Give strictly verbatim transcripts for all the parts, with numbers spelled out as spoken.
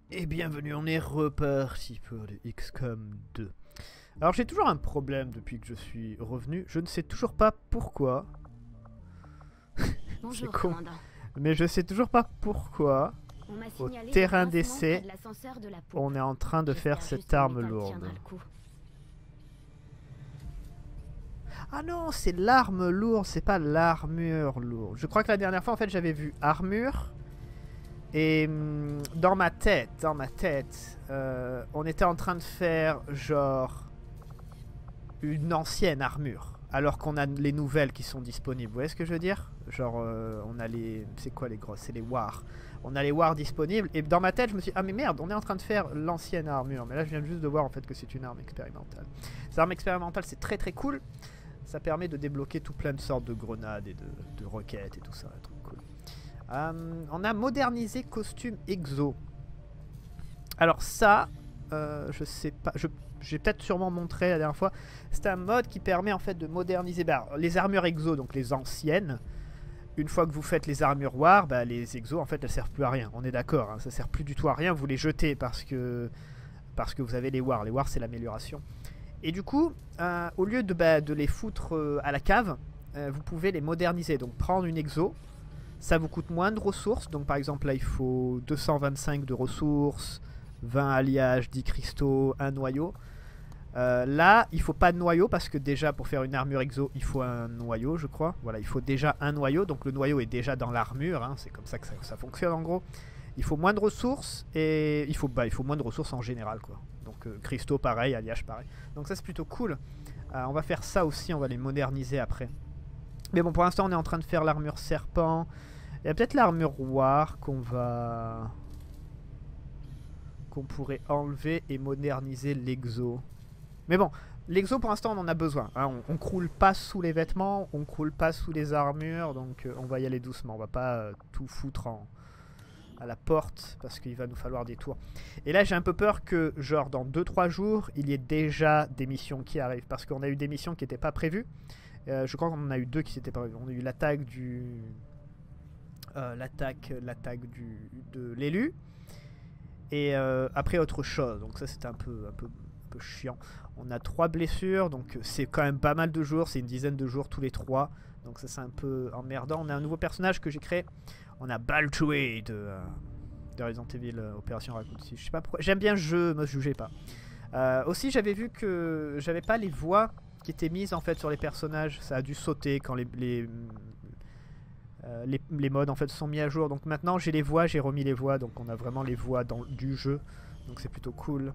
Et bienvenue, on est reparti pour le X COM deux. Alors j'ai toujours un problème depuis que je suis revenu, je ne sais toujours pas pourquoi. C'est con, commandant. Mais je sais toujours pas pourquoi, au terrain d'essai, de on est en train de faire cette arme lourde. Ah non, c'est l'arme lourde, c'est pas l'armure lourde. Je crois que la dernière fois, en fait, j'avais vu armure. Et hum, dans ma tête, dans ma tête, euh, on était en train de faire genre une ancienne armure. Alors qu'on a les nouvelles qui sont disponibles. Vous voyez ce que je veux dire? Genre, euh, on a les... C'est quoi les grosses? C'est les War. On a les War disponibles. Et dans ma tête, je me suis dit, ah mais merde, on est en train de faire l'ancienne armure. Mais là, je viens juste de voir en fait que c'est une arme expérimentale. Cette arme expérimentale, c'est très très cool. Ça permet de débloquer tout plein de sortes de grenades et de, de roquettes et tout ça. Trop cool. Euh, on a modernisé costume exo. Alors ça, euh, je sais pas, je j'ai peut-être sûrement montré la dernière fois. C'est un mode qui permet en fait de moderniser bah, les armures exo, donc les anciennes. Une fois que vous faites les armures war, bah, les exos en fait elles servent plus à rien. On est d'accord, hein, ça sert plus du tout à rien. Vous les jetez parce que parce que vous avez les war. Les war c'est l'amélioration. Et du coup, euh, au lieu de, bah, de les foutre euh, à la cave, euh, vous pouvez les moderniser. Donc prendre une exo. Ça vous coûte moins de ressources. Donc par exemple là il faut deux cent vingt-cinq de ressources, vingt alliages, dix cristaux, un noyau. Euh, là il faut pas de noyau parce que déjà pour faire une armure exo il faut un noyau je crois. Voilà, il faut déjà un noyau. Donc le noyau est déjà dans l'armure, hein. C'est comme ça que ça, ça fonctionne en gros. Il faut moins de ressources et il faut, bah, il faut moins de ressources en général quoi. Donc euh, cristaux pareil, alliages pareil. Donc ça c'est plutôt cool. Euh, on va faire ça aussi, on va les moderniser après. Mais bon, pour l'instant, on est en train de faire l'armure serpent. Il y a peut-être l'armure war qu'on va... qu'on pourrait enlever et moderniser l'exo. Mais bon, l'exo, pour l'instant, on en a besoin. Hein. On, on croule pas sous les vêtements, on croule pas sous les armures, donc euh, on va y aller doucement. On va pas euh, tout foutre en... à la porte, parce qu'il va nous falloir des tours. Et là, j'ai un peu peur que, genre, dans deux trois jours, il y ait déjà des missions qui arrivent. Parce qu'on a eu des missions qui n'étaient pas prévues. Euh, je crois qu'on en a eu deux qui s'étaient pas prévues. On a eu l'attaque du... Euh, l'attaque l'attaque du de l'élu. Et euh, après autre chose. Donc ça c'était un peu, un, peu, un peu chiant. On a trois blessures. Donc c'est quand même pas mal de jours. C'est une dizaine de jours tous les trois. Donc ça c'est un peu emmerdant. On a un nouveau personnage que j'ai créé. On a Baltoué de, euh, de Resident Evil euh, Opération Raccoon City. Je sais pas pourquoi. J'aime bien le jeu, me jugez pas. Euh, aussi j'avais vu que j'avais pas les voix qui étaient mises en fait sur les personnages. Ça a dû sauter quand les, les, euh, les, les modes en fait sont mis à jour. Donc maintenant j'ai les voix, j'ai remis les voix. Donc on a vraiment les voix dans, du jeu. Donc c'est plutôt cool.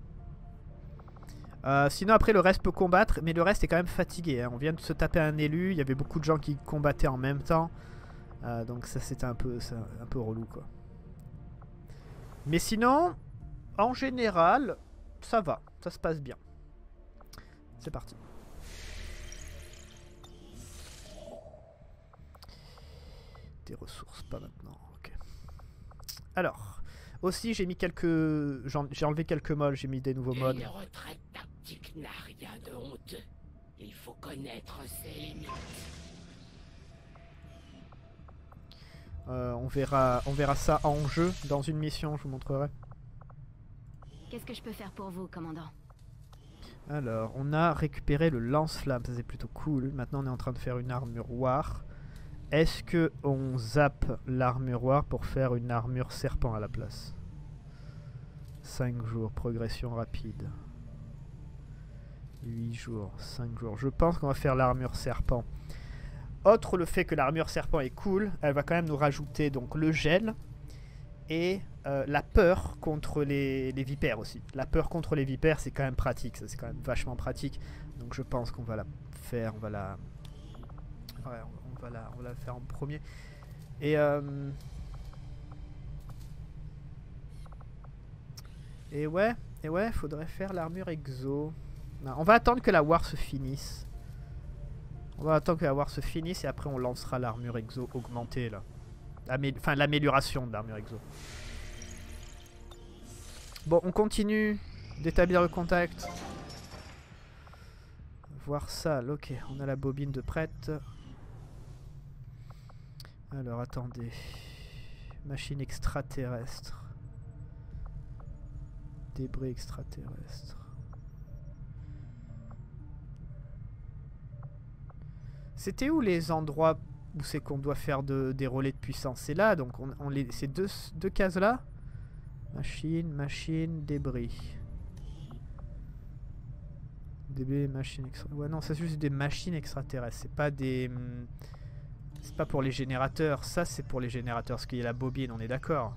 Euh, sinon après le reste peut combattre. Mais le reste est quand même fatigué. Hein. On vient de se taper un élu. Il y avait beaucoup de gens qui combattaient en même temps. Euh, donc ça c'était un peu, un peu relou quoi. Mais sinon, en général, ça va. Ça se passe bien. C'est parti. Des ressources, pas maintenant. Ok. Alors, aussi j'ai mis quelques... J'ai enlevé quelques modes, j'ai mis des nouveaux modes. Une retraite tactique n'a rien de honteux. Il faut connaître ses limites. Euh, on, verra, on verra ça en jeu, dans une mission, je vous montrerai. Qu'est-ce que je peux faire pour vous, commandant? Alors, on a récupéré le lance-flamme, ça c'est plutôt cool. Maintenant on est en train de faire une armure war. Est-ce que on zappe l'armure war pour faire une armure serpent à la place? cinq jours, progression rapide. huit jours, cinq jours. Je pense qu'on va faire l'armure serpent. Autre le fait que l'armure serpent est cool, elle va quand même nous rajouter donc le gel et euh, la peur contre les, les vipères aussi. La peur contre les vipères c'est quand même pratique, ça c'est quand même vachement pratique. Donc je pense qu'on va la faire, on va la... Ouais, on va la, on va la faire en premier. Et euh... Et ouais, et ouais, faudrait faire l'armure exo. Non, on va attendre que la war se finisse. On va attendre que la war se finisse et après on lancera l'armure exo augmentée là. Amé enfin l'amélioration de l'armure exo. Bon, on continue d'établir le contact. Voir ça, ok, on a la bobine de prête. Alors attendez. Machine extraterrestre. Débris extraterrestres. C'était où les endroits où c'est qu'on doit faire de, des relais de puissance? C'est là, donc on, on les, ces deux, deux cases là. Machine, machine, débris. Débris, machine extra... Ouais non, ça c'est juste des machines extraterrestres. C'est pas des... C'est pas pour les générateurs. Ça c'est pour les générateurs, parce qu'il y a la bobine, on est d'accord.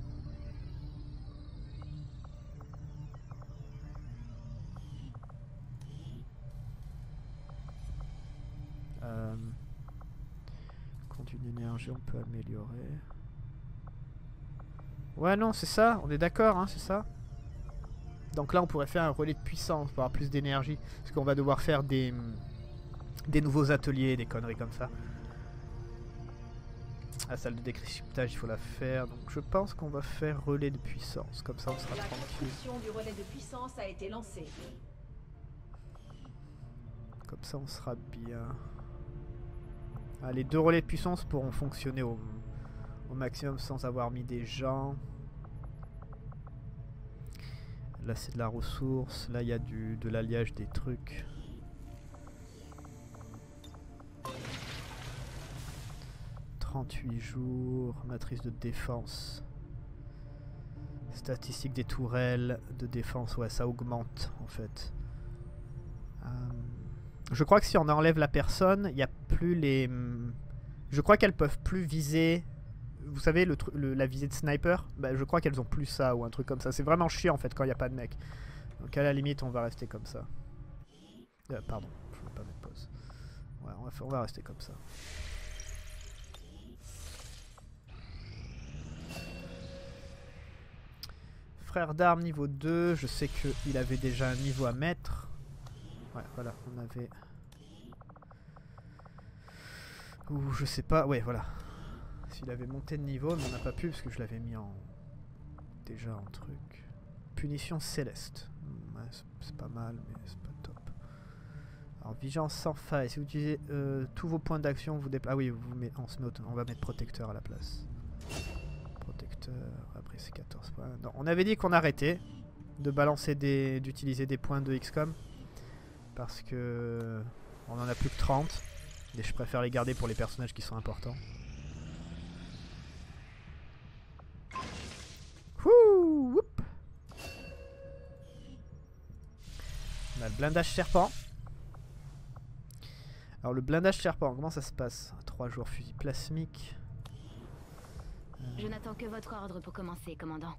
Euh... Conduit d'énergie, on peut améliorer. Ouais non, c'est ça, on est d'accord, hein, c'est ça. Donc là on pourrait faire un relais de puissance pour avoir plus d'énergie. Parce qu'on va devoir faire des, des nouveaux ateliers, des conneries comme ça. La salle de décryptage il faut la faire. Donc je pense qu'on va faire relais de puissance. Comme ça on sera La tranquille. construction du relais de puissance a été lancée. Comme ça on sera bien. Ah, les deux relais de puissance pourront fonctionner au, au maximum sans avoir mis des gens. Là c'est de la ressource, là il y a du, de l'alliage des trucs. trente-huit jours, matrice de défense. Statistique des tourelles de défense, ouais ça augmente en fait. Euh, je crois que si on enlève la personne, il n'y a plus les... Je crois qu'elles peuvent plus viser... Vous savez, le, le, la visée de sniper, bah, je crois qu'elles ont plus ça ou un truc comme ça. C'est vraiment chiant en fait quand il n'y a pas de mec. Donc à la limite, on va rester comme ça. Euh, pardon, je ne veux pas mettre pause. Ouais, on va, faire, on va rester comme ça. Frère d'armes niveau deux, je sais qu'il avait déjà un niveau à mettre. Ouais, voilà, on avait... Ouh, je sais pas, ouais, voilà. S'il avait monté de niveau, mais on n'a pas pu parce que je l'avais mis en... Déjà en truc. Punition céleste. Ouais, c'est pas mal, mais c'est pas top. Alors, vigilance sans faille. Si vous utilisez euh, tous vos points d'action, vous déplacez... Ah oui, vous met... on, se met... on va mettre protecteur à la place. Protecteur, après c'est quatorze points. Non, on avait dit qu'on arrêtait de balancer des... d'utiliser des points de X COM. Parce que... on en a plus que trente. Et je préfère les garder pour les personnages qui sont importants. Wouh, whoop. On a le blindage serpent. Alors le blindage serpent, comment ça se passe? trois jours fusil plasmique. Euh... Je n'attends que votre ordre pour commencer, commandant.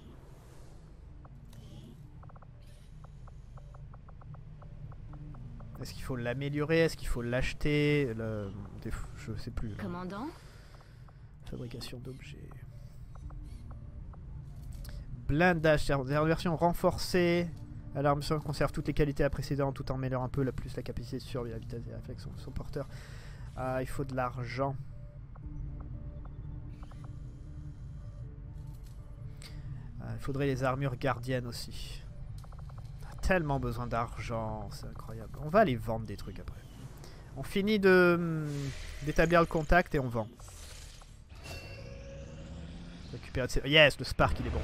Est-ce qu'il faut l'améliorer? Est-ce qu'il faut l'acheter? Le... Je sais plus. Là. Commandant? Fabrication d'objets. Blindage, c'est une version renforcée. À l'arme conserve toutes les qualités précédentes tout en améliorant un peu la plus la capacité de survie, la vitesse et la réflexion de son porteur. Ah, il faut de l'argent. Ah, il faudrait les armures gardiennes aussi. On a tellement besoin d'argent, c'est incroyable. On va aller vendre des trucs après. On finit de d'établir le contact et on vend. Récupérer de... Yes, le Spark il est bon.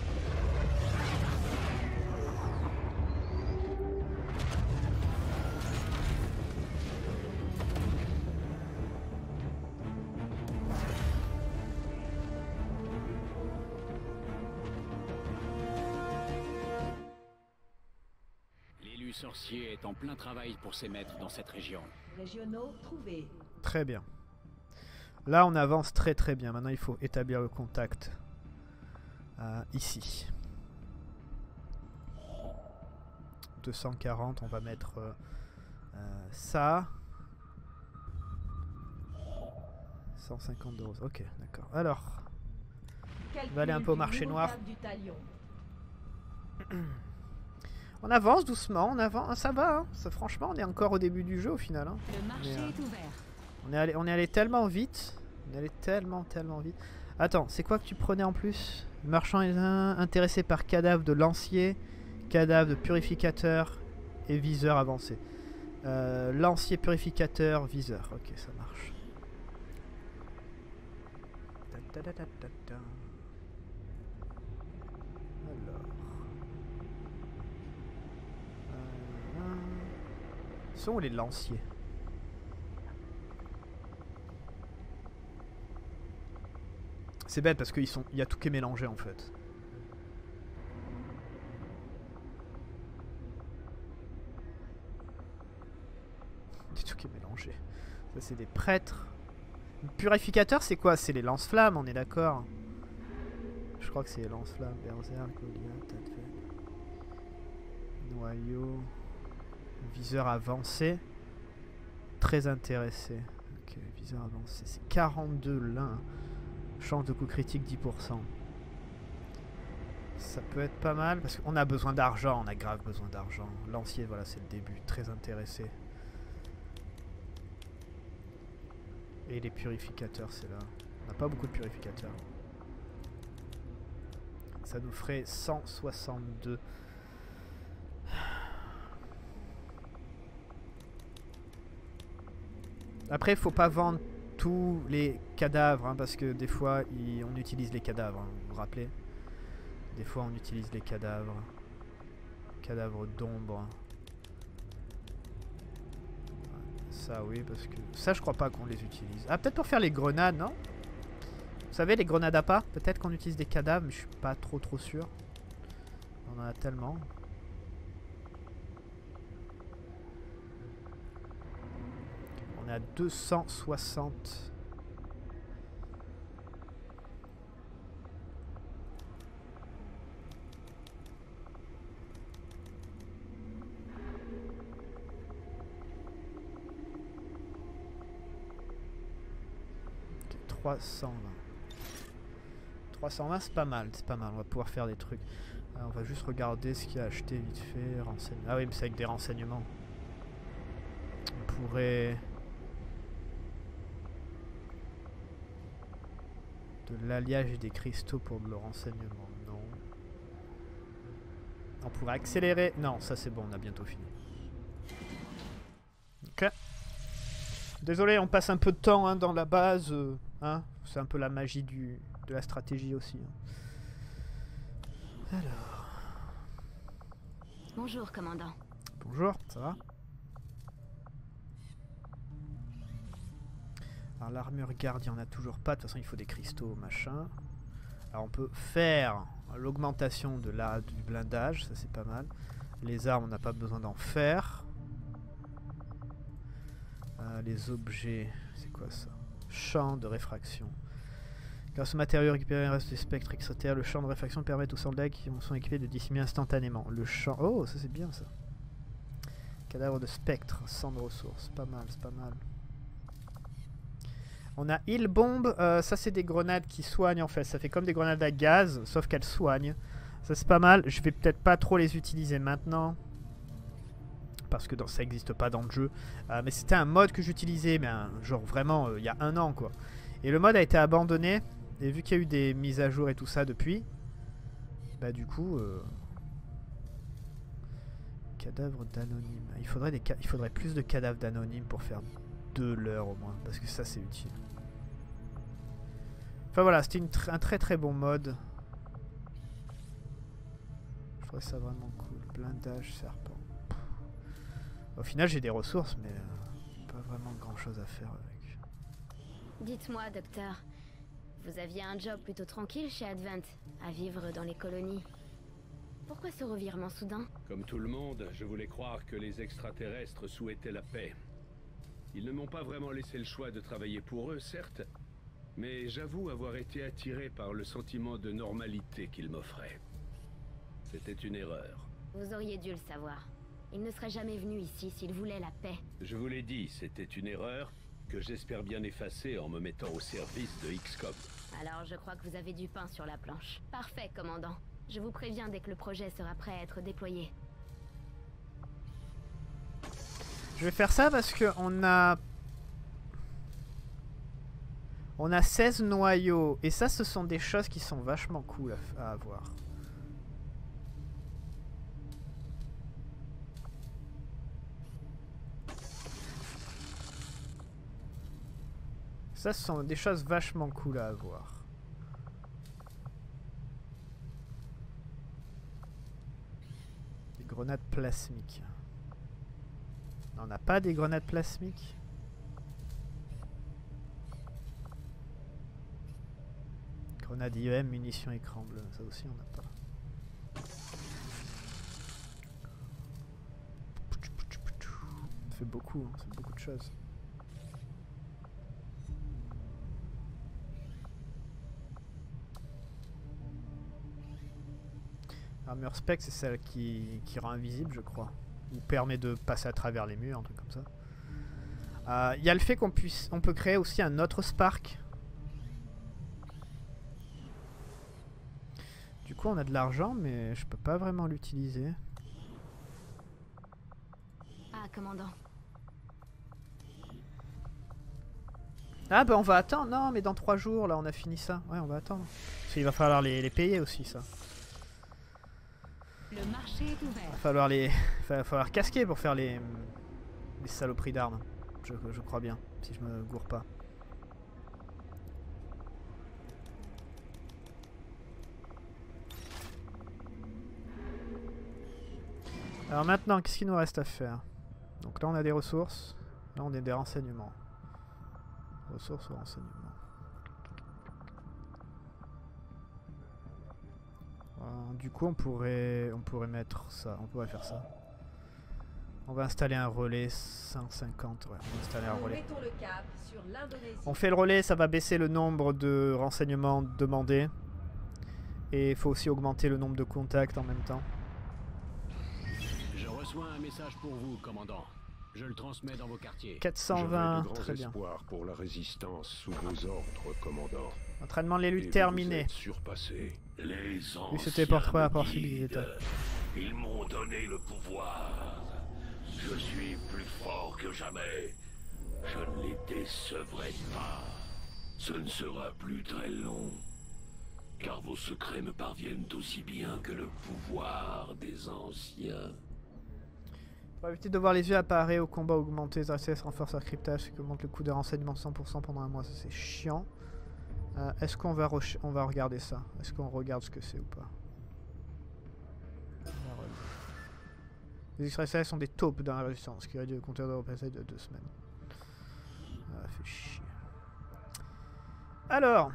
L'élu sorcier est en plein travail pour ses maîtres dans cette région. Régionaux trouvés. Très bien. Là on avance très très bien. Maintenant il faut établir le contact. Euh, ici. deux cent quarante, on va mettre euh, euh, ça. cent cinquante euros. Ok, d'accord. Alors, on va aller un peu au marché noir. On avance doucement, on avance, ça va, hein. Ça, franchement, on est encore au début du jeu au final. Hein. Le marché Mais, euh, est ouvert. On est, allé, on est allé tellement vite. On est allé tellement, tellement vite. Attends, c'est quoi que tu prenais en plus? Marchand est intéressé par cadavre de lancier, cadavre de purificateur et viseur avancé. Euh, lancier, purificateur, viseur. Ok, ça marche. Ta -ta -ta -ta -ta -ta. Alors. sont où les lanciers? C'est bête parce qu'il sont... y a tout qui est mélangé en fait. Il y a tout qui est mélangé. Ça c'est des prêtres. Le purificateur c'est quoi? C'est les lance-flammes, on est d'accord? Je crois que c'est les lance-flammes. Berserk, Goliath, Advent. Noyau. Viseur avancé. Très intéressé. Ok, viseur avancé. C'est quarante-deux l'un. Chance de coup critique dix pour cent. Ça peut être pas mal parce qu'on a besoin d'argent. On a grave besoin d'argent. Lancier, voilà, c'est le début. Très intéressé. Et les purificateurs, c'est là. On n'a pas beaucoup de purificateurs. Ça nous ferait cent soixante-deux. Après, il faut pas vendre tous les cadavres, hein, parce que des fois, il, on utilise les cadavres, hein, vous vous rappelez? Des fois, on utilise les cadavres. Cadavres d'ombre. Ça, oui, parce que... Ça, je crois pas qu'on les utilise. Ah, peut-être pour faire les grenades, non? Vous savez, les grenades à pas? Peut-être qu'on utilise des cadavres, mais je suis pas trop trop sûr. On en a tellement. On est à deux cent soixante. Okay, trois cent vingt. trois cent vingt, c'est pas mal, c'est pas mal. On va pouvoir faire des trucs. Alors, on va juste regarder ce qu'il y a acheté vite fait. Renseign... Ah oui, mais c'est avec des renseignements. On pourrait... De l'alliage et des cristaux pour le renseignement, non. On pourrait accélérer... Non, ça c'est bon, on a bientôt fini. Ok. Désolé, on passe un peu de temps hein, dans la base. Euh, hein, c'est un peu la magie du, de la stratégie aussi. Hein. Alors... Bonjour, commandant. Bonjour, ça va? Alors l'armure garde, il n'y en a toujours pas. De toute façon, il faut des cristaux, machin. Alors on peut faire l'augmentation de la, du blindage. Ça, c'est pas mal. Les armes, on n'a pas besoin d'en faire. Euh, les objets, c'est quoi ça? Champ de réfraction. Grâce au matériau récupéré, reste des spectres extraterrestres. Le champ de réfraction permet aux soldats qui sont équipés de dissimuler instantanément. Le champ... Oh, ça c'est bien ça. Cadavre de spectre, cent de ressources. Pas mal, c'est pas mal. On a Heal Bomb, euh, ça c'est des grenades qui soignent en fait, ça fait comme des grenades à gaz, sauf qu'elles soignent. Ça c'est pas mal, je vais peut-être pas trop les utiliser maintenant. Parce que dans, ça n'existe pas dans le jeu. Euh, mais c'était un mode que j'utilisais, mais un, genre vraiment il euh, y a un an quoi. Et le mode a été abandonné, et vu qu'il y a eu des mises à jour et tout ça depuis, bah du coup... Euh, cadavre d'anonyme. Il faudrait, des, il faudrait plus de cadavres d'anonyme pour faire deux leurres au moins, parce que ça c'est utile. Enfin voilà, c'était tr un très très bon mode. Je trouvais ça vraiment cool. Blindage, serpent. Pff. Au final j'ai des ressources, mais euh, pas vraiment grand chose à faire avec. Dites-moi, docteur, vous aviez un job plutôt tranquille chez Advent, à vivre dans les colonies. Pourquoi ce revirement soudain? Comme tout le monde, je voulais croire que les extraterrestres souhaitaient la paix. Ils ne m'ont pas vraiment laissé le choix de travailler pour eux, certes, mais j'avoue avoir été attiré par le sentiment de normalité qu'ils m'offraient. C'était une erreur. Vous auriez dû le savoir. Il ne serait jamais venu ici s'il voulait la paix. Je vous l'ai dit, c'était une erreur que j'espère bien effacer en me mettant au service de X COM. Alors je crois que vous avez du pain sur la planche. Parfait, commandant. Je vous préviens dès que le projet sera prêt à être déployé. Je vais faire ça parce que on a... On a seize noyaux. Et ça, ce sont des choses qui sont vachement cool à, à avoir. Ça, ce sont des choses vachement cool à avoir. Des grenades plasmiques. On n'a pas des grenades plasmiques. Grenade I E M, munitions écran bleu. Ça aussi, on n'a pas. Ça fait beaucoup, hein, c'est beaucoup de choses. Armure spec, c'est celle qui, qui rend invisible, je crois. Ou permet de passer à travers les murs, un truc comme ça. Il euh, y a le fait qu'on puisse, on peut créer aussi un autre Spark. Du coup, on a de l'argent, mais je peux pas vraiment l'utiliser. Ah, commandant. Ah bah on va attendre. Non, mais dans trois jours, là, on a fini ça. Ouais, on va attendre. Parce qu'il va falloir les, les payer aussi, ça. Le marché est ouvert. Il va falloir les, il va falloir casquer pour faire les, les saloperies d'armes. Je, je crois bien, si je me gourre pas. Alors maintenant, qu'est-ce qu'il nous reste à faire? Donc là, on a des ressources. Là, on a des renseignements. Ressources ou renseignements. Euh, du coup, on pourrait, on pourrait mettre ça. On pourrait faire ça. On va installer un relais cent cinquante. Ouais, on va installer un relais. Mettons le cap sur l'Indonésie. On fait le relais, ça va baisser le nombre de renseignements demandés. Et il faut aussi augmenter le nombre de contacts en même temps. Je reçois un message pour vous, commandant. Je le transmets dans vos quartiers. quatre cent vingt, J'avais de grands très bien. espoirs pour la résistance sous vos ordres, commandant. Entraînement de l'élu Et vous terminé. vous êtes surpassé. Les Lui, c'était pour toi, anciens à part me celui des guident. États. Ils m'ont donné le pouvoir. Je suis plus fort que jamais. Je ne les décevrai pas. Ce ne sera plus très long. Car vos secrets me parviennent aussi bien que le pouvoir des anciens. Pour éviter de voir les yeux apparaître au combat augmenté, les A C S renforcent leur cryptage, ce qui augmente le coût des renseignements cent pour cent pendant un mois, ça c'est chiant. Euh, Est-ce qu'on va, on va regarder ça? Est-ce qu'on regarde ce que c'est ou pas? Les extraterrestres sont des taupes dans la résistance, ce qui réduit le compteur de repassage de deux semaines. Ah, fait chier. Alors...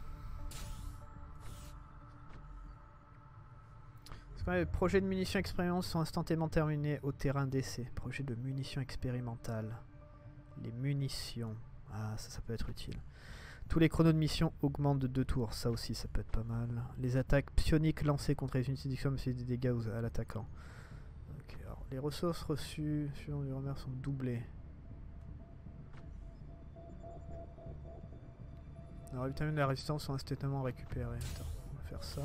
Les projets de munitions expérimentales sont instantanément terminés au terrain d'essai. Projet de munitions expérimentales. Les munitions. Ah, ça, ça peut être utile. Tous les chronos de mission augmentent de deux tours. Ça aussi, ça peut être pas mal. Les attaques psioniques lancées contre les unités d'expérience fait des dégâts à l'attaquant. Okay, alors, les ressources reçues suivant les remèdes sont doublées. Alors, les vitamines de la résistance sont instantanément récupérées. Attends, on va faire ça.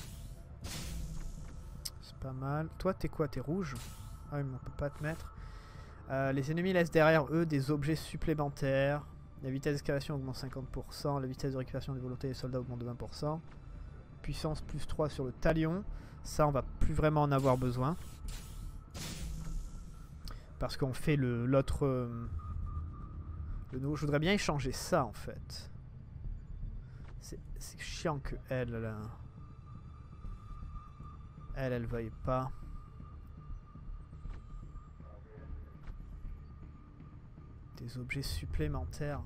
Pas mal. Toi, t'es quoi? T'es rouge? Ah oui, mais on peut pas te mettre. Euh, les ennemis laissent derrière eux des objets supplémentaires. La vitesse d'escalation augmente cinquante pour cent. La vitesse de récupération des volontés des soldats augmente de vingt pour cent. Puissance plus trois sur le talion. Ça, on va plus vraiment en avoir besoin. Parce qu'on fait le l'autre... Euh, le nouveau. Je voudrais bien échanger ça, en fait. C'est chiant que elle... Là, Elle, elle veuille pas. Des objets supplémentaires.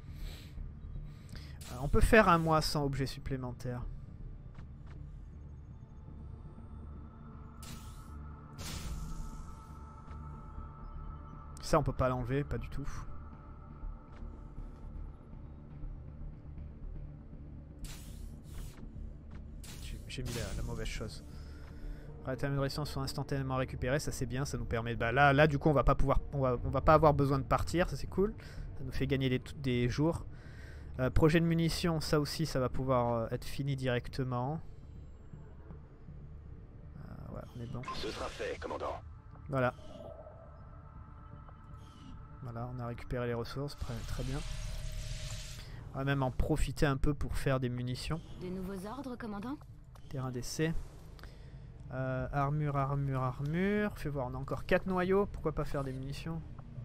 Euh, on peut faire un mois sans objets supplémentaires. Ça, on peut pas l'enlever, pas du tout. J'ai mis la, la mauvaise chose. Les termes de résistance sont instantanément récupérés, ça c'est bien, ça nous permet. Bah là, là du coup on va pas pouvoir, on va, on va pas avoir besoin de partir, ça c'est cool. Ça nous fait gagner des, des jours. Euh, projet de munitions, ça aussi, ça va pouvoir euh, être fini directement. Euh, ouais, on est bon. Ce sera fait, commandant. Voilà. Voilà, on a récupéré les ressources, très, très bien. On va même en profiter un peu pour faire des munitions. De nouveaux ordres, commandant? Terrain d'essai. Euh, armure, armure, armure. Fais voir, on a encore quatre noyaux. Pourquoi pas faire des munitions?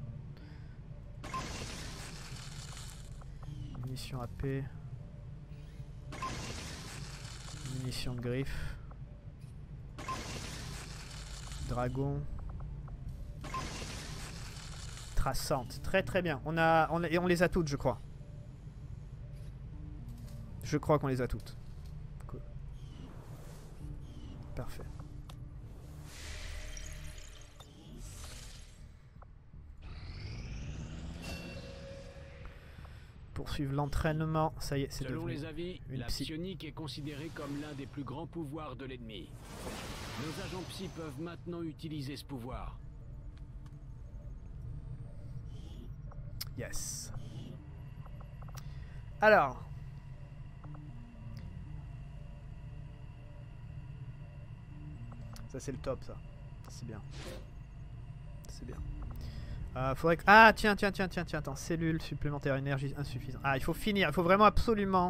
Munitions A P. Munitions de griffe. traçante. Très très bien. On a, on a, et on les a toutes, je crois. Je crois qu'on les a toutes. Cool. Parfait. Poursuivre l'entraînement. Ça y est, c'est Selon devenu les avis, une la psy. psionique est considérée comme l'un des plus grands pouvoirs de l'ennemi. Nos agents psy peuvent maintenant utiliser ce pouvoir. Yes. Alors. Ça c'est le top ça. C'est bien. C'est bien. Euh, faudrait que... Ah tiens tiens tiens tiens tiens attends. Cellules supplémentaires, énergie insuffisante. Ah il faut finir. Il faut vraiment absolument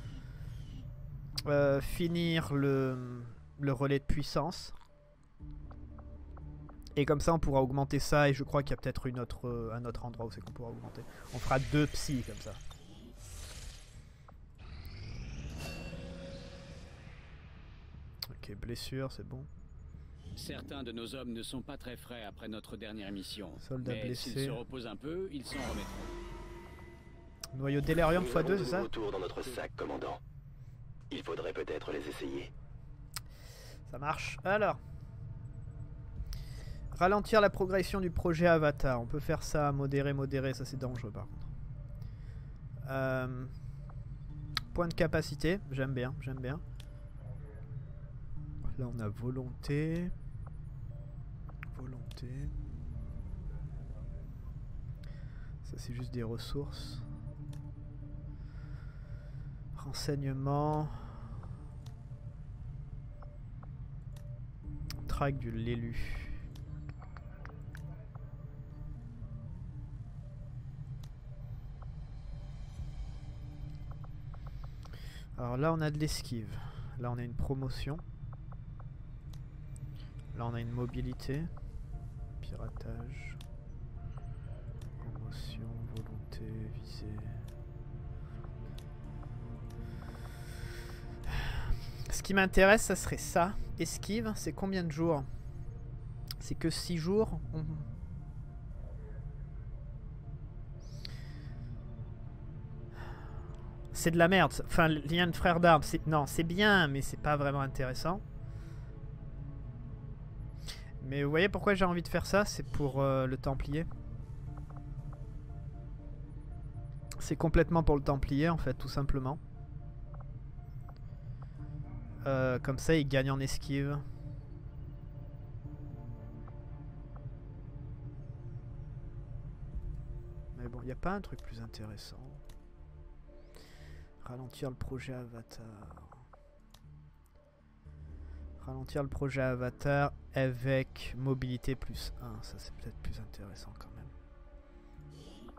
euh, finir le, le relais de puissance. Et comme ça on pourra augmenter ça. Et je crois qu'il y a peut-être une autre, euh, un autre endroit où c'est qu'on pourra augmenter. On fera deux psy comme ça. Ok, blessure, c'est bon. Certains de nos hommes ne sont pas très frais après notre dernière mission. Soldat Mais blessé. s'ils se reposent un peu, ils s'en remettront. Noyau Delirium Nous fois deux, avons c'est de ça? nouveaux tours dans notre sac, commandant. Il faudrait peut-être les essayer. Ça marche. Alors. Ralentir la progression du projet Avatar. On peut faire ça, modérer, modérer. Ça, c'est dangereux, par contre. Euh, point de capacité. J'aime bien, j'aime bien. Là, on a volonté. Volonté. Ça, c'est juste des ressources. Renseignement. Track de l'élu. Alors là on a de l'esquive. Là on a une promotion. Là on a une mobilité. Piratage. Promotion, volonté, visée. Ce qui m'intéresse, ça serait ça. Esquive, c'est combien de jours? C'est que six jours. On... C'est de la merde. Enfin, le lien de frère d'armes, c'est... Non, c'est bien, mais c'est pas vraiment intéressant. Mais vous voyez pourquoi j'ai envie de faire ça? C'est pour euh, le Templier. C'est complètement pour le Templier, en fait, tout simplement. Euh, comme ça, il gagne en esquive. Mais bon, il n'y a pas un truc plus intéressant. Ralentir le projet Avatar. Ralentir le projet Avatar avec mobilité plus un. Ça, c'est peut-être plus intéressant quand même.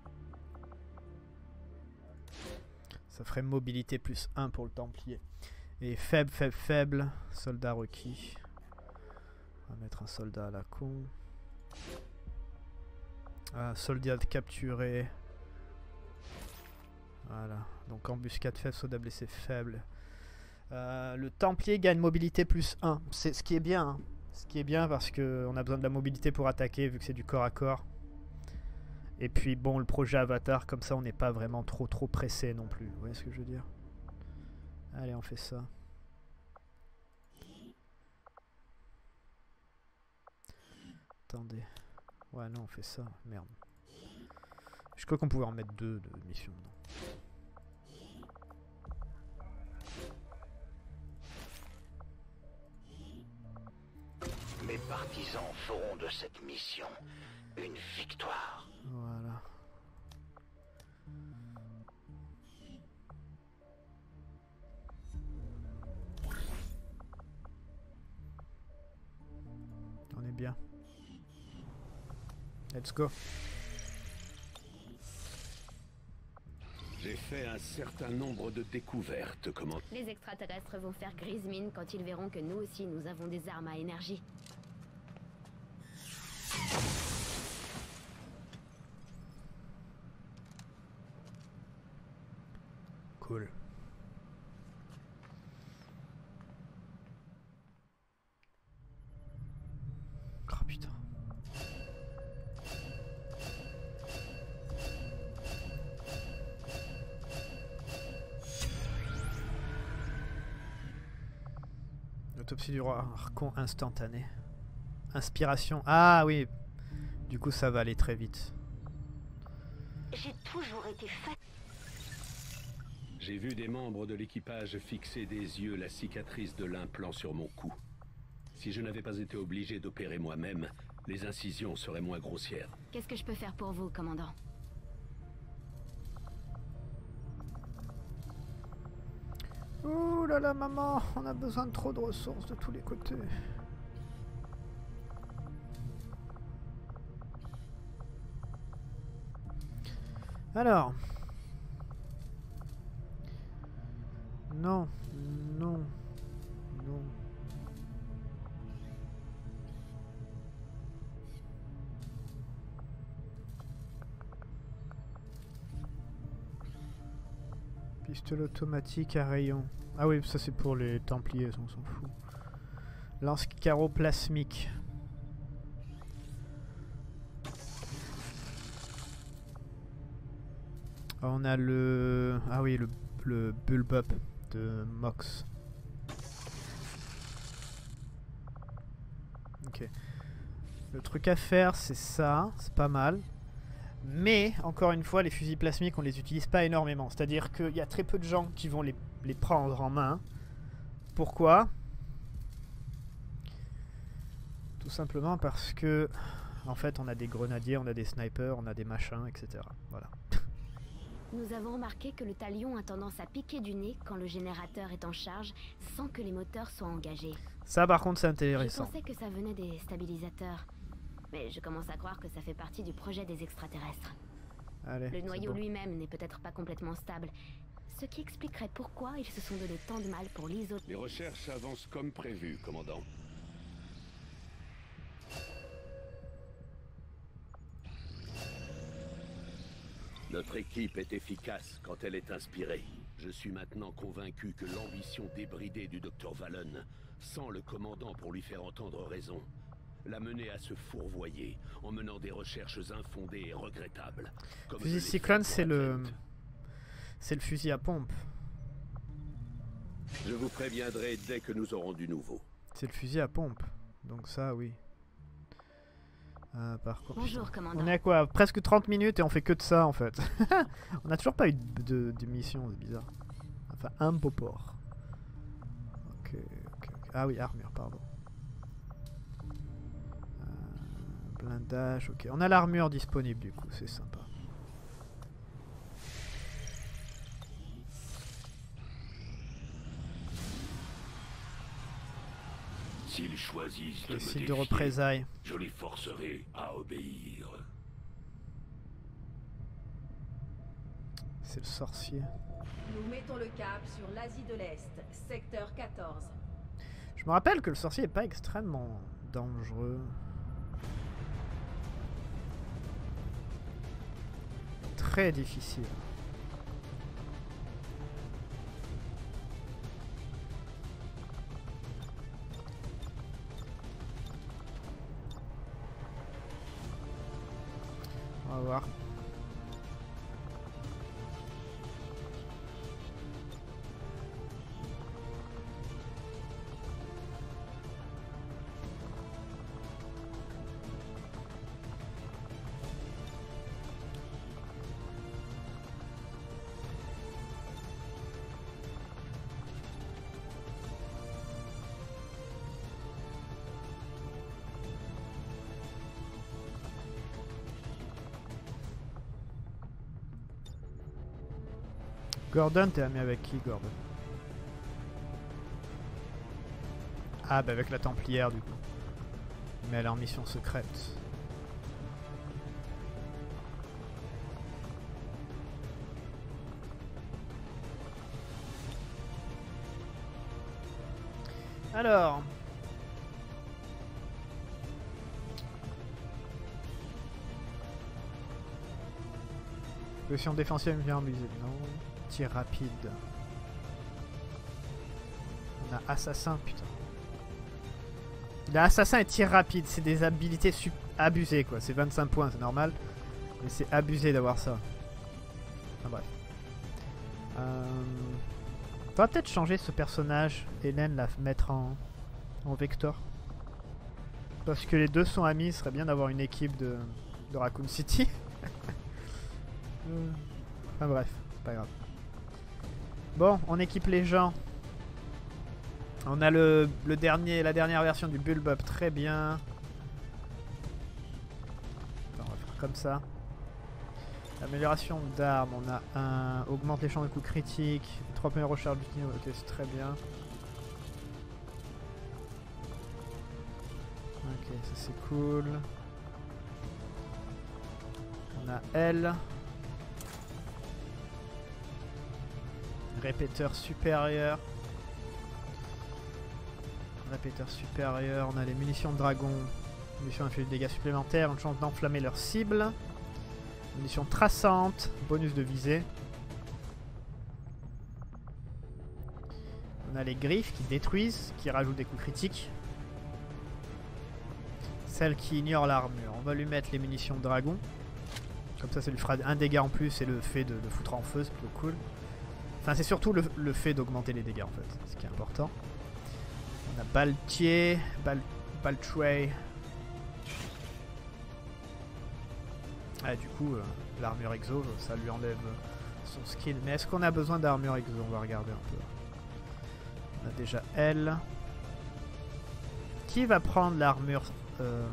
Ça ferait mobilité plus un pour le Templier. Et faible, faible, faible. Soldat requis. On va mettre un soldat à la con. Ah, soldat capturé. Voilà. Donc embuscade faible, soldat blessé faible. Euh, le Templier gagne mobilité plus un. C'est ce qui est bien. Hein. Ce qui est bien parce qu'on a besoin de la mobilité pour attaquer vu que c'est du corps à corps. Et puis bon, le projet Avatar, comme ça on n'est pas vraiment trop trop pressé non plus. Vous voyez ce que je veux dire? Allez, on fait ça. Attendez. Ouais, non, on fait ça. Merde. Je crois qu'on pouvait en mettre deux de missions. Non. Mes partisans feront de cette mission une victoire. Voilà. On est bien. Let's go. J'ai fait un certain nombre de découvertes, comment... Les extraterrestres vont faire grise mine quand ils verront que nous aussi nous avons des armes à énergie. Cool. Oh putain. L'autopsie du roi Archon instantané. Inspiration. Ah oui. Du coup, ça va aller très vite. J'ai toujours été faite. J'ai vu des membres de l'équipage fixer des yeux la cicatrice de l'implant sur mon cou. Si je n'avais pas été obligé d'opérer moi-même, les incisions seraient moins grossières. Qu'est-ce que je peux faire pour vous, commandant? Ouh là là, maman, on a besoin de trop de ressources de tous les côtés. Alors. Non, non, non. Pistolet automatique à rayon. Ah oui, ça c'est pour les Templiers, on s'en fout. Lance-carreau plasmique. On a le... Ah oui, le, le Bulb-Up de Mox. Ok. Le truc à faire, c'est ça. C'est pas mal. Mais, encore une fois, les fusils plasmiques, on les utilise pas énormément. C'est-à-dire qu'il y a très peu de gens qui vont les, les prendre en main. Pourquoi? Tout simplement parce que, en fait, on a des grenadiers, on a des snipers, on a des machins, et cetera. Voilà. Nous avons remarqué que le talion a tendance à piquer du nez quand le générateur est en charge, sans que les moteurs soient engagés. Ça, par contre, c'est Je intéressant. pensais que ça venait des stabilisateurs. Mais je commence à croire que ça fait partie du projet des extraterrestres. Allez, Le noyau bon. lui-même n'est peut-être pas complètement stable, ce qui expliquerait pourquoi ils se sont donné tant de mal pour l'isoler. Les recherches avancent comme prévu, commandant. Notre équipe est efficace quand elle est inspirée. Je suis maintenant convaincu que l'ambition débridée du docteur Vallon, sans le commandant pour lui faire entendre raison, l'a mené à se fourvoyer en menant des recherches infondées et regrettables. Comme Fusil je l'ai Cyclone, fait c'est pour le... Advent. C'est le fusil à pompe. Je vous préviendrai dès que nous aurons du nouveau. C'est le fusil à pompe. Donc ça, oui. Ah, par contre... Bonjour, commandant. On est à quoi? Presque trente minutes et on fait que de ça, en fait. On a toujours pas eu de, de, de mission, c'est bizarre. Enfin, un beau port. Ok, ok, ok. Ah oui, armure, pardon. Euh, blindage, ok. On a l'armure disponible, du coup, c'est sympa. S'ils choisissent de Le me site de défier, représailles. je les forcerai à obéir. C'est le sorcier. Nous mettons le cap sur l'Asie de l'Est, secteur quatorze. Je me rappelle que le sorcier est pas extrêmement dangereux. Très difficile. On va voir. Gordon, t'es ami avec qui, Gordon? Ah, bah avec la Templière, du coup. Mais elle est en mission secrète. Alors... Position défensive bien abusée, non. Tir rapide. On a assassin, putain. Il a assassin et tir rapide, c'est des habilités abusées quoi. C'est vingt-cinq points, c'est normal. Mais c'est abusé d'avoir ça. Enfin bref. Euh... On va peut-être changer ce personnage, Hélène, la mettre en... en Vector. Parce que les deux sont amis, ce serait bien d'avoir une équipe de, de Raccoon City. Enfin bref, pas grave. Bon, on équipe les gens. On a le, le dernier, la dernière version du Bulb-Up, très bien. Attends, on va faire comme ça. Amélioration d'armes, on a un... Augmente les champs de coups critiques. trois premières recharges du niveau, ok c'est très bien. Ok, ça c'est cool. On a L. Répéteur supérieur. Répéteur supérieur, on a les munitions de dragon. Munitions infligent des dégâts supplémentaires, une chance d'enflammer leur cible. Munitions traçantes, bonus de visée. On a les griffes qui détruisent, qui rajoutent des coups critiques. Celle qui ignore l'armure, on va lui mettre les munitions de dragon. Comme ça, ça lui fera un dégât en plus et le fait de le foutre en feu, c'est plutôt cool. Enfin, c'est surtout le, le fait d'augmenter les dégâts en fait, ce qui est important. On a Baltier, Bal Baltray. Ah, du coup, euh, l'armure exo, ça lui enlève son skill. Mais est-ce qu'on a besoin d'armure exo? On va regarder un peu. On a déjà elle. Qui va prendre l'armure euh,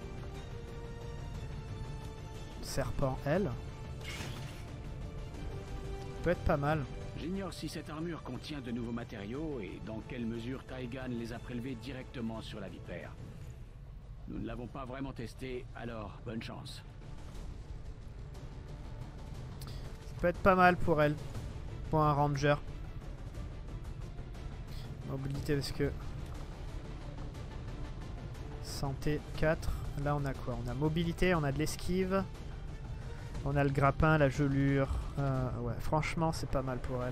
serpent, elle? Peut être pas mal. J'ignore si cette armure contient de nouveaux matériaux et dans quelle mesure Taigan les a prélevés directement sur la vipère. Nous ne l'avons pas vraiment testé, alors bonne chance. Ça peut être pas mal pour elle. Pour un ranger. Mobilité parce que... Santé quatre. Là on a quoi? On a mobilité, on a de l'esquive. On a le grappin, la gelure. Euh, ouais, franchement c'est pas mal pour elle.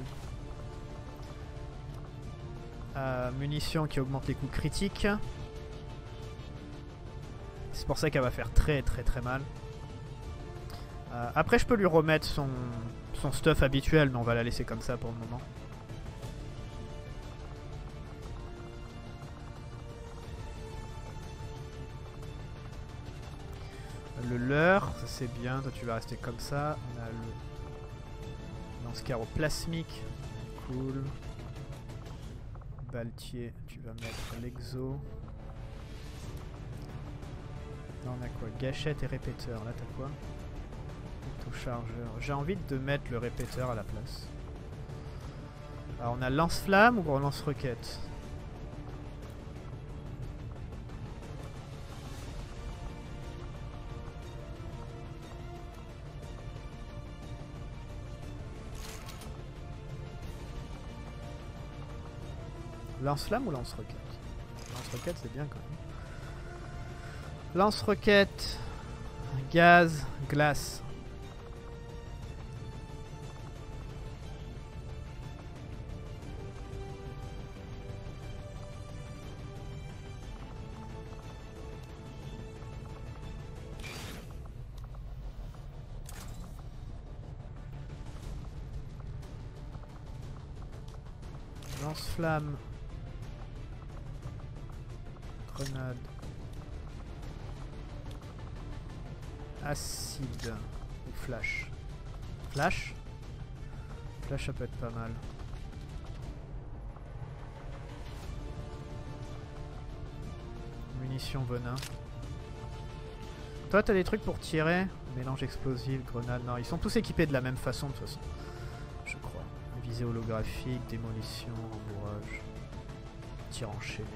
Euh, munitions qui augmentent les coups critiques. C'est pour ça qu'elle va faire très très très mal. Euh, après je peux lui remettre son, son stuff habituel, mais on va la laisser comme ça pour le moment. Le leurre, ça c'est bien, toi tu vas rester comme ça. On a le lance-carreau plasmique, cool. Baltier, tu vas mettre l'exo. Là on a quoi? Gâchette et répéteur, là t'as quoi? Auto-chargeur. J'ai envie de mettre le répéteur à la place. Alors on a lance-flamme ou lance-roquette? Lance-flamme ou lance-roquette? Lance-roquette c'est bien quand même. Lance-roquette, gaz, glace. Lance-flamme. Grenade. Acide. Ou flash. Flash? Flash ça peut être pas mal. Munitions venin. Toi t'as des trucs pour tirer? Mélange explosif, grenade. Non, ils sont tous équipés de la même façon de toute façon. Je crois. Visée holographique, démolition, rembourrage. Tir enchaîné.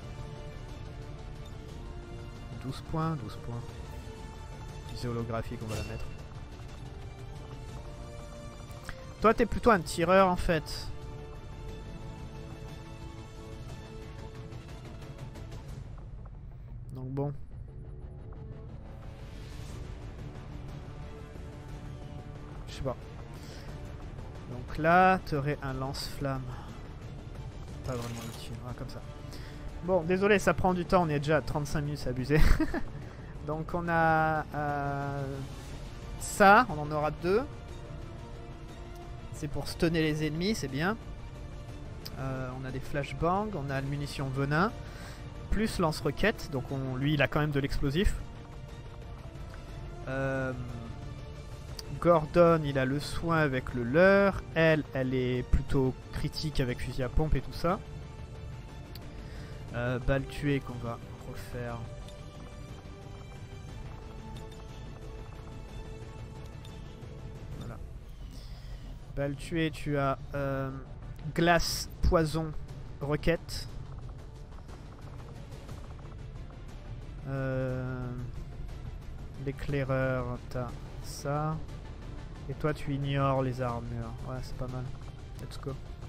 douze points, douze points. Visée holographique, on va la mettre. Toi, t'es plutôt un tireur en fait. Donc bon. Je sais pas. Donc là, t'aurais un lance-flamme. Pas vraiment utile. Ah, comme ça. Bon, désolé, ça prend du temps. On est déjà à trente-cinq minutes, c'est abusé. Donc on a euh, ça, on en aura deux. C'est pour stunner les ennemis, c'est bien. Euh, on a des flashbangs, on a la munition venin. plus lance-roquette, donc on, lui il a quand même de l'explosif. Euh, Gordon il a le soin avec le leurre. Elle, elle est plutôt critique avec fusil à pompe et tout ça. Euh, balle tuée qu'on va refaire. Voilà. Balle tuée, tu as euh, glace, poison, roquette. Euh, L'éclaireur, t'as ça. Et toi tu ignores les armures. Ouais, c'est pas mal. Let's go.